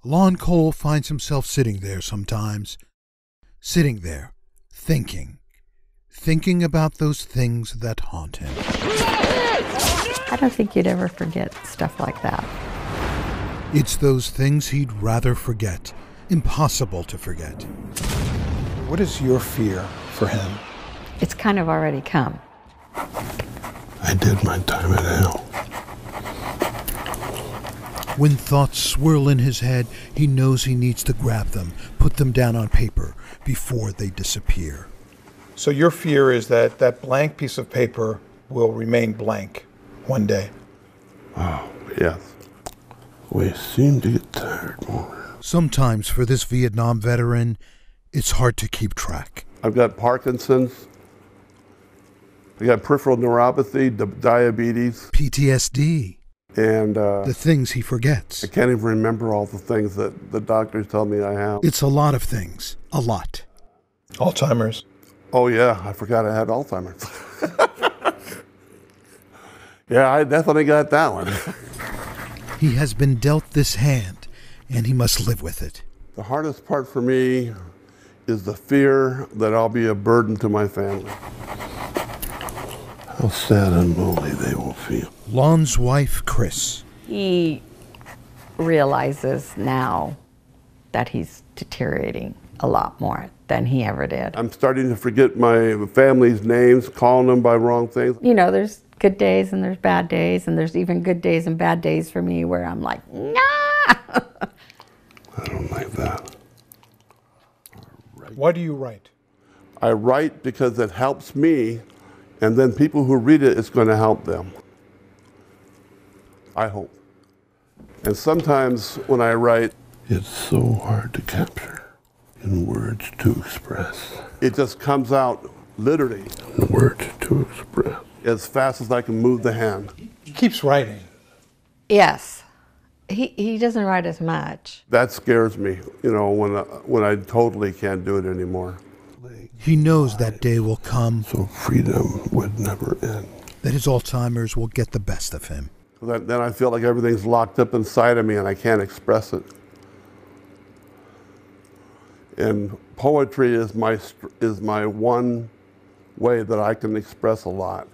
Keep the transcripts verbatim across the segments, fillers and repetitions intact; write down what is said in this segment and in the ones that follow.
Lon Cole finds himself sitting there sometimes, sitting there, thinking, thinking about those things that haunt him. I don't think you'd ever forget stuff like that. It's those things he'd rather forget, impossible to forget. What is your fear for him? It's kind of already come. I did my time in hell. When thoughts swirl in his head, he knows he needs to grab them, put them down on paper before they disappear. So your fear is that that blank piece of paper will remain blank one day? Oh, yes. We seem to get tired more. Sometimes for this Vietnam veteran, it's hard to keep track. I've got Parkinson's. I got peripheral neuropathy, di- diabetes. P T S D. And uh, the things he forgets. I can't even remember all the things that the doctors tell me I have. It's a lot of things. A lot. Alzheimer's. Oh, yeah. I forgot I had Alzheimer's. Yeah, I definitely got that one. He has been dealt this hand, and he must live with it. The hardest part for me is the fear that I'll be a burden to my family. How sad and lonely they will feel. Lon's wife, Chris. He realizes now that he's deteriorating a lot more than he ever did. I'm starting to forget my family's names, calling them by wrong things. You know, there's good days and there's bad days, and there's even good days and bad days for me where I'm like, nah! I don't like that. Why do you write? I write because it helps me, and then people who read it, it's going to help them. I hope. And sometimes when I write, it's so hard to capture in words to express. It just comes out literally. In words to express. As fast as I can move the hand. He keeps writing. Yes. He he doesn't write as much. That scares me, you know, when, uh, when I totally can't do it anymore. He knows that day will come. So freedom would never end. That his Alzheimer's will get the best of him. That, then I feel like everything's locked up inside of me and I can't express it. And poetry is my, is my one way that I can express a lot.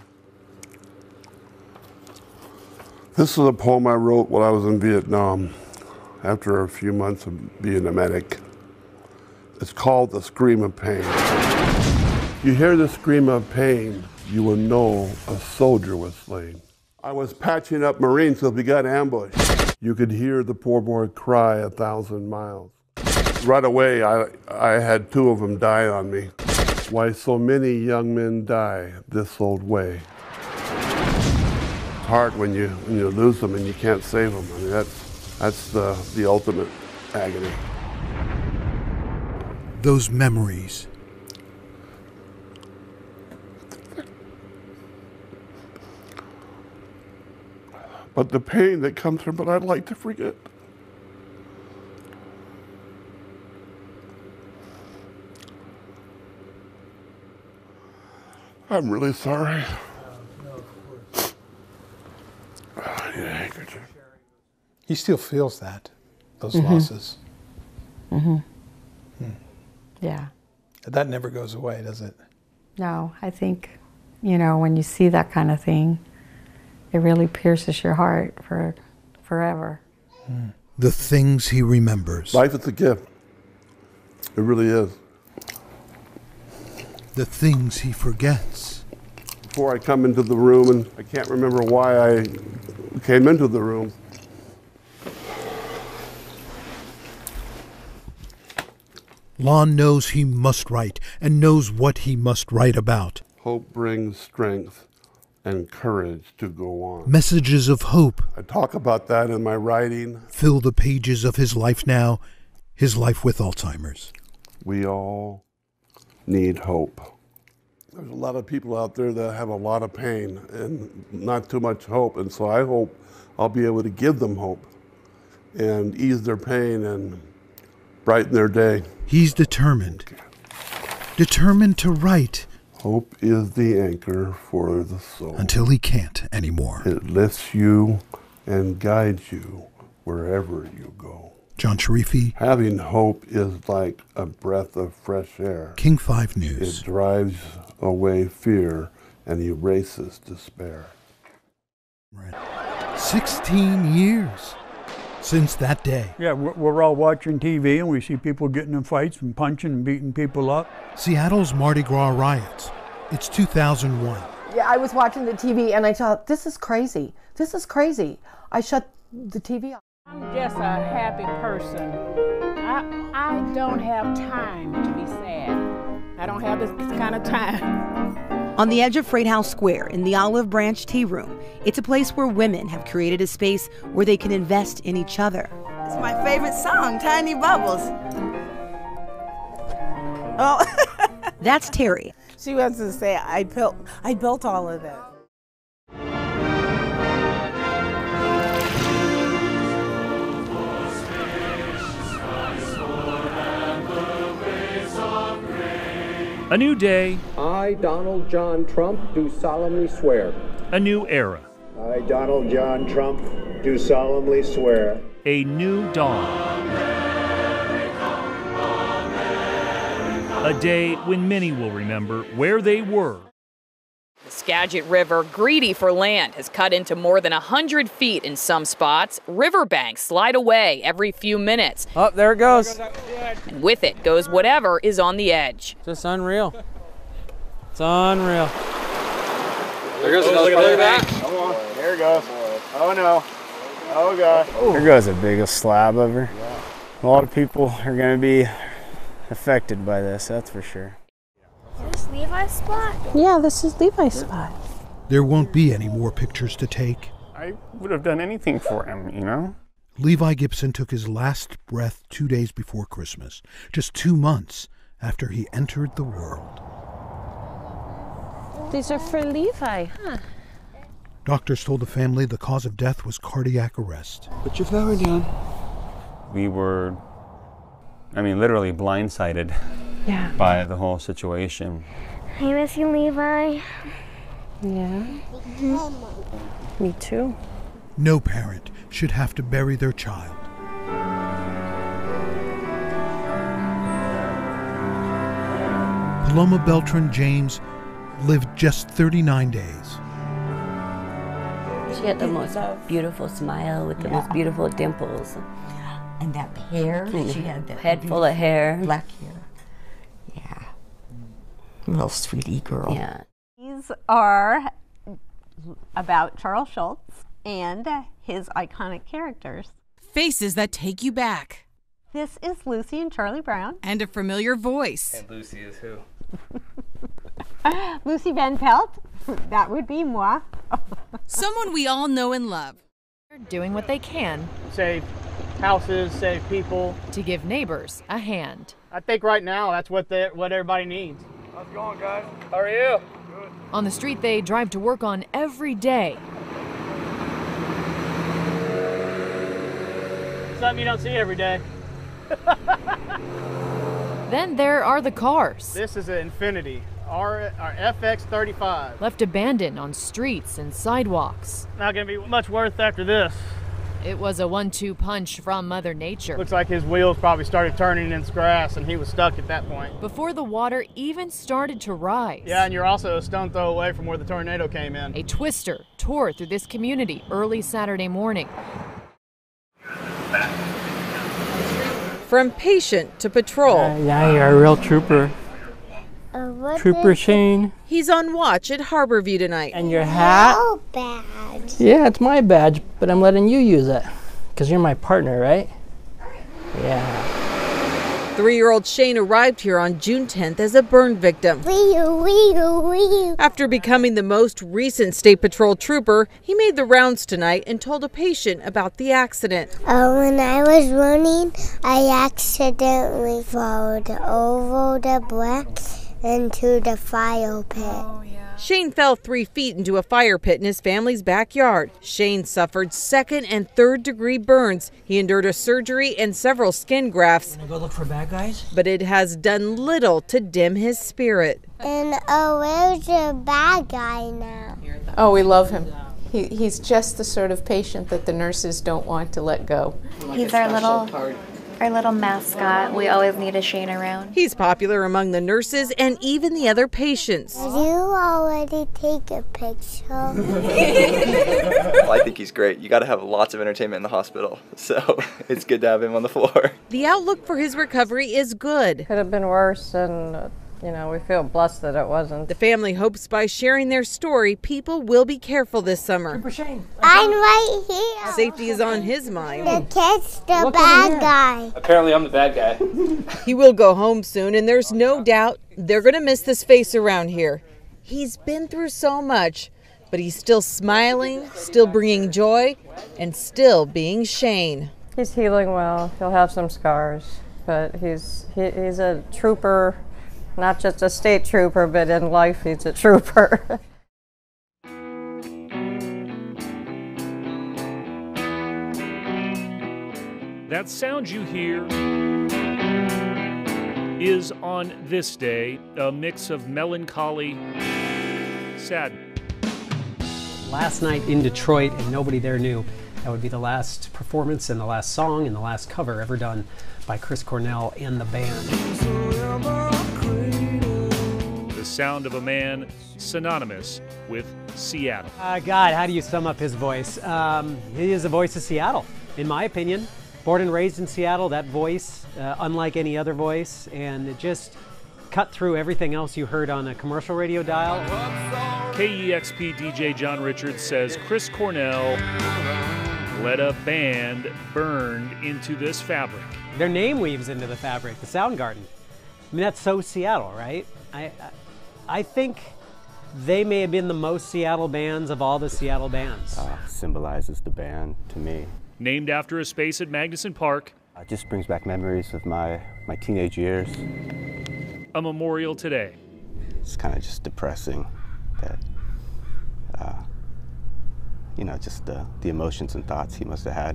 This is a poem I wrote while I was in Vietnam after a few months of being a medic. It's called The Scream of Pain. You hear the scream of pain, you will know a soldier was slain. I was patching up Marines because we got ambushed. You could hear the poor boy cry a thousand miles. Right away, I, I had two of them die on me. Why so many young men die this old way? It's hard when you, when you lose them and you can't save them. I mean, that's, that's the, the ultimate agony. Those memories. But the pain that comes from it, I'd like to forget. I'm really sorry. No, of course. I need a handkerchief. He still feels that, those Mm-hmm. losses. Mm-hmm. Hmm. Yeah. That never goes away, does it? No, I think, you know, when you see that kind of thing, it really pierces your heart for forever. Hmm. The things he remembers. Life is a gift. It really is. The things he forgets. Before I come into the room, and I can't remember why I came into the room. Lon knows he must write and knows what he must write about. Hope brings strength and courage to go on. Messages of hope. I talk about that in my writing. Fill the pages of his life now, his life with Alzheimer's. We all need hope. There's a lot of people out there that have a lot of pain and not too much hope, and so I hope I'll be able to give them hope and ease their pain and brighten their day. He's determined. Determined to write. Hope is the anchor for the soul. Until he can't anymore. It lifts you and guides you wherever you go. John Sharifi. Having hope is like a breath of fresh air. King five News. It drives away fear and erases despair. Right. Sixteen years since that day. Yeah, we're all watching T V and we see people getting in fights and punching and beating people up. Seattle's Mardi Gras riots. It's two thousand one. Yeah, I was watching the T V and I thought, this is crazy. This is crazy. I shut the T V off. I'm just a happy person. I, I don't have time to be sad. I don't have this kind of time. On the edge of Freight House Square in the Olive Branch Tea Room, it's a place where women have created a space where they can invest in each other. It's my favorite song, Tiny Bubbles. Oh. That's Terry. She wants to say, I built, I built all of this. A new day. I, Donald John Trump, do solemnly swear. A new era. I, Donald John Trump, do solemnly swear. A new dawn. A day when many will remember where they were. The Skagit River, greedy for land, has cut into more than one hundred feet in some spots. Riverbanks slide away every few minutes. Oh, there it goes. And with it goes whatever is on the edge. Just unreal. It's unreal. There goes another look at that. Come on. There it goes. Oh, no. Oh, God. There goes the biggest slab ever. A lot of people are going to be affected by this, that's for sure. Is this Levi's spot? Yeah, this is Levi's spot. There won't be any more pictures to take. I would have done anything for him, you know? Levi Gibson took his last breath two days before Christmas, just two months after he entered the world. These are for Levi, huh? Doctors told the family the cause of death was cardiac arrest. Put your flower down. We were, I mean, literally blindsided yeah. by the whole situation. I miss you, Levi. Yeah. Mm-hmm. Me too. No parent should have to bury their child. Paloma Beltran James lived just thirty-nine days. She had the most beautiful smile with the Yeah. most beautiful dimples. And that hair, Mm. she had that Head full of hair. black hair. Yeah. Little sweetie girl. Yeah. These are about Charles Schultz and his iconic characters. Faces that take you back. This is Lucy and Charlie Brown. And a familiar voice. And Lucy is who? Lucy Van Pelt, that would be moi. Someone we all know and love. They're doing what they can. Save houses, save people. To give neighbors a hand. I think right now that's what they, what everybody needs. How's it going, guys? How are you? Good. On the street they drive to work on every day. Something you don't see every day. Then there are the cars. This is an Infiniti, our, our F X thirty-five. Left abandoned on streets and sidewalks. Not gonna be much worth after this. It was a one two punch from Mother Nature. Looks like his wheels probably started turning into grass and he was stuck at that point. Before the water even started to rise. Yeah, and you're also a stone throw away from where the tornado came in. A twister tore through this community early Saturday morning. From patient to patrol. Uh, yeah, you're a real trooper. Uh, Trooper Shane. He's on watch at Harborview tonight. And your hat? Oh, badge. Yeah, it's my badge, but I'm letting you use it. Because you're my partner, right? Yeah. Three-year-old Shane arrived here on June tenth as a burn victim. Wee wee wee. After becoming the most recent State Patrol trooper, he made the rounds tonight and told a patient about the accident. Uh, when I was running, I accidentally followed over the black into the fire pit. Oh, yeah. Shane fell three feet into a fire pit in his family's backyard. Shane suffered second and third degree burns. He endured a surgery and several skin grafts. Gonna go look for bad guys? But it has done little to dim his spirit. And oh, where's the bad guy now? Oh, we love him. He, he's just the sort of patient that the nurses don't want to let go. He's our little, our little mascot. We always need a Shane around. He's popular among the nurses and even the other patients. Did you already take a picture? Well, I think he's great. You got to have lots of entertainment in the hospital, so it's good to have him on the floor. The outlook for his recovery is good. Could have been worse, and uh, you know, we feel blessed that it wasn't. The family hopes by sharing their story, people will be careful this summer. I'm right here. Safety is on his mind. The kid's the bad guy. Apparently I'm the bad guy. He will go home soon, and there's no doubt they're going to miss this face around here. He's been through so much, but he's still smiling, still bringing joy, and still being Shane. He's healing well. He'll have some scars, but he's he, he's a trooper. Not just a state trooper, but in life he's a trooper. That sound you hear is on this day a mix of melancholy, sad. Last night in Detroit, and nobody there knew. That would be the last performance and the last song and the last cover ever done by Chris Cornell and the band. The sound of a man synonymous with Seattle. Uh, God, how do you sum up his voice? Um, he is the voice of Seattle, in my opinion. Born and raised in Seattle, that voice, uh, unlike any other voice, and it just cut through everything else you heard on a commercial radio dial. K E X P D J John Richards says Chris Cornell let a band burned into this fabric. Their name weaves into the fabric, the Soundgarden. I mean, that's so Seattle, right? I, I, I think they may have been the most Seattle bands of all the Seattle bands. Uh, symbolizes the band to me. Named after a space at Magnuson Park. It just brings back memories of my, my teenage years. A memorial today. It's kind of just depressing that, uh, you know, just the, the emotions and thoughts he must have had.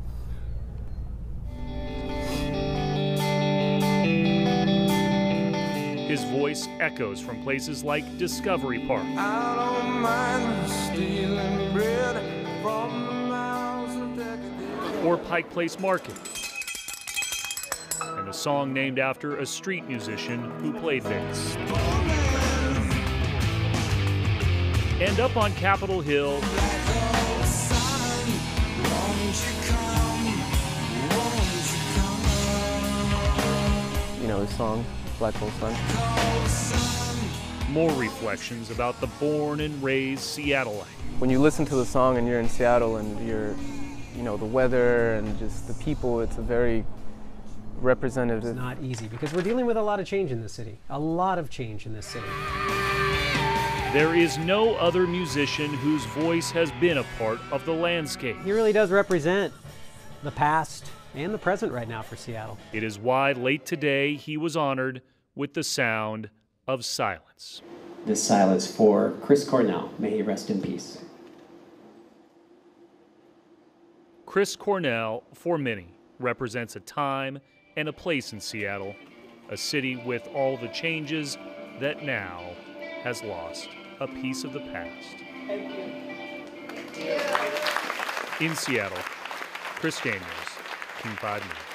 His voice echoes from places like Discovery Park. I don't mind stealing bread from the mouths of decadence. Or Pike Place Market. And a song named after a street musician who played bass. And up on Capitol Hill, you know his song, Black Hole Sun. More reflections about the born and raised Seattleite. When you listen to the song and you're in Seattle and you're, you know, the weather and just the people, it's a very representative. It's not easy because we're dealing with a lot of change in this city. A lot of change in this city. There is no other musician whose voice has been a part of the landscape. He really does represent the past and the present right now for Seattle. It is why late today he was honored with the sound of silence. This silence for Chris Cornell. May he rest in peace. Chris Cornell, for many, represents a time and a place in Seattle, a city with all the changes that now has lost a piece of the past. Thank you. In Seattle, Chris Daniels, King five News.